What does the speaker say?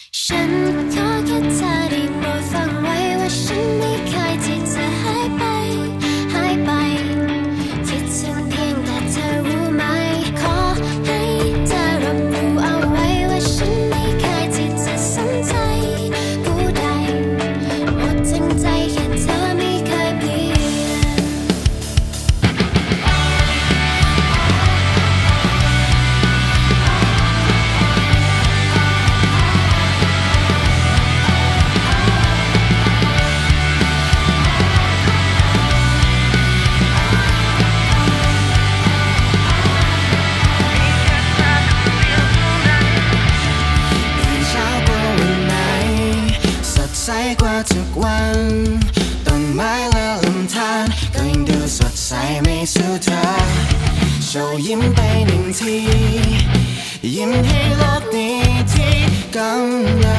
ฉันขอแค่เธอได้โปรดฟังไว้ว่าฉันไม่เคยที่จะหายไปคิดถึงเพียงแต่เธอรู้ไหมขอให้เธอรับรู้เอาไว้ว่าฉันไม่เคยที่จะสนใจผู้ใดหมดทั้งใจแค่เธอไม่เคยเปลี่ยนใสกว่าทุกวันต้นไม้และลำธารก็ยังดูสดใสไม่สู้เธอโชว์ยิ้มไปหนึ่งทียิ้มให้โลกนี้ที่กำลัง